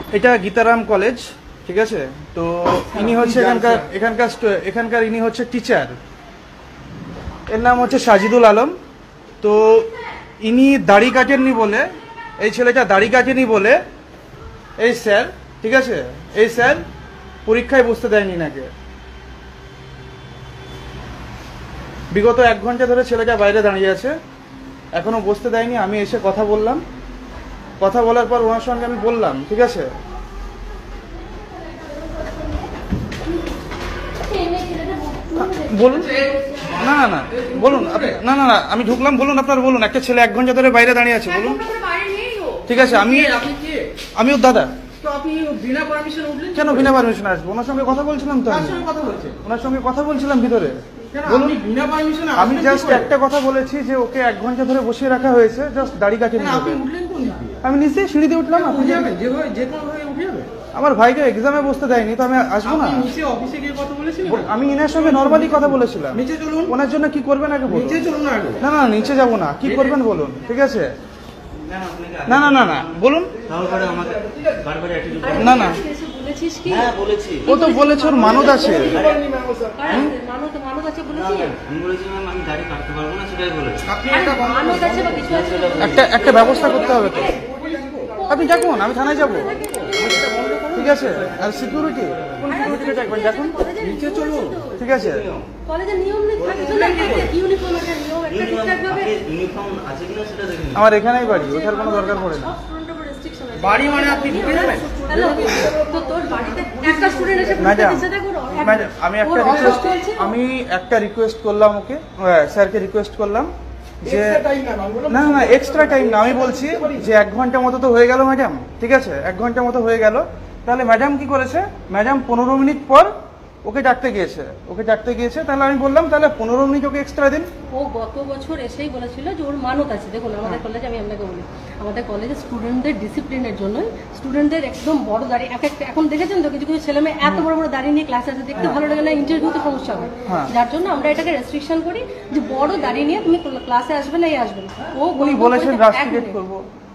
এটা গীতারাম কলেজ, ঠিক আছে। তো ইনি হচ্ছে এখানকার ইনি হচ্ছে টিচার, এর নাম হচ্ছে সাজিদুল আলম। তো ইনি দাড়ি কাটেননি বলে, এই ছেলেটা দাড়ি কাটেনি বলে এই স্যার, ঠিক আছে, এই স্যার পরীক্ষায় বসতে দেয়নি নাকি। বিগত 1 ঘন্টা ধরে ছেলেটা বাইরে দাঁড়িয়ে আছে, এখনো বসতে দেয়নি। আমি এসে কথা বললাম, কথা বলার পর ওনার সঙ্গে আমি বললাম, ঠিক আছে, বলুন। না না না বলুন, না না না আমি ঢুকলাম, বলুন আপনার, বলুন। একটা ছেলে 1 ঘন্টা ধরে বাইরে দাঁড়িয়ে আছে, বলুন। ঠিক আছে, আমি ওর দাদা। কেন বিনা পারমিশন আসবো? ওনার সঙ্গে কথা বলছিলাম তো, ওনার সঙ্গে কথা বলছিলাম ভিতরে। আমি জাস্ট একটা কথা বলেছি যে ওকে 1 ঘন্টা ধরে বসিয়ে রাখা হয়েছে, জাস্ট দাড়ি কাটিয়ে। আমি নিচে সিঁড়িতে উঠলাম, আমার ভাইকে এক্সামে বসতে দেয়নি, তো আমি আসবো না। আমি এনার সঙ্গে নর্মালি কথা বলেছিলাম, ওনার জন্য কি করবেন আগে বলুন। না না নিচে যাবো না, কি করবেন বলুন, ঠিক আছে। না না না না বলুন। না না ও তো বলেছে ওর মানত আছে। একটা ব্যবস্থা করতে হবে তো। আপনি দেখুন, আমি থানায় যাবো, ঠিক আছে। আর সিকিউরিটি, কোন সিকিউরিটিকে দেখবেন, দেখুন নিচে চলুন, ঠিক আছে। আমার এখানেই বাড়ি, ওঠার কোনো দরকার পড়ে না। বাড়ি মানে আপনি ঢুকে যাবেন। আমি একটা রিকোয়েস্ট করলাম ওকে, স্যারকে রিকোয়েস্ট করলাম যে না না এক্সট্রা টাইম না, আমি বলছি যে 1 ঘন্টা মতো তো হয়ে গেল ম্যাডাম, ঠিক আছে, 1 ঘন্টা মতো হয়ে গেল। তাহলে ম্যাডাম কি করেছে, ম্যাডাম 15 মিনিট পর ওকে ডাকতে গিয়েছে, তাহলে আমি বললাম তাহলে 15 মিনিট ওকে এক্সট্রা দিন। ও গত বছর এসেই বলেছিল যে ওর মানত আছে। দেখুন আমাদের কলেজে, আমি আপনাকে বলি, আমাদের কলেজে স্টুডেন্টদের ডিসিপ্লিনের জন্য স্টুডেন্টদের একদম বড় দাড়ি, এখন দেখেছেন তো কিছু কিছু ছেলে মেয়ে এত বড় বড় দাড়ি নিয়ে ক্লাসে আসে, দেখতে ভালো লাগে না, ইন্টারভিউতে সমস্যা হয়, যার জন্য আমরা এটাকে রেস্ট্রিকশন করি যে বড় দাড়ি নিয়ে তুমি ক্লাসে আসবে না, আসবে না। ও উনি বলেছেন রাস্টিকেট করব।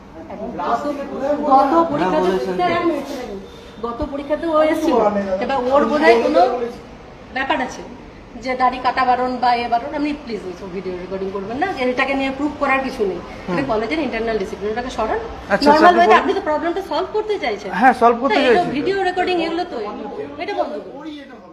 গত পরীক্ষাতে ও এসেছিল, এবার ওর বোধহয় কোনো ব্যাপার আছে যে দাড়ি কাটা বারণ বা এ বারণ। আপনি প্লিজ ওইসব ভিডিও রেকর্ডিং করবেন না, এটাকে নিয়ে প্রুভ করার কিছু নেই। এটা কলেজের ইন্টারনাল ডিসিপ্লিন, ওটাকে সরান। নরমাল ওয়েতে আপনি তো প্রবলেমটা সলভ করতে চাইছেন, হ্যাঁ সলভ করতে চাইছি। ভিডিও রেকর্ডিং এগুলো তো এটা বন্ধ করুন।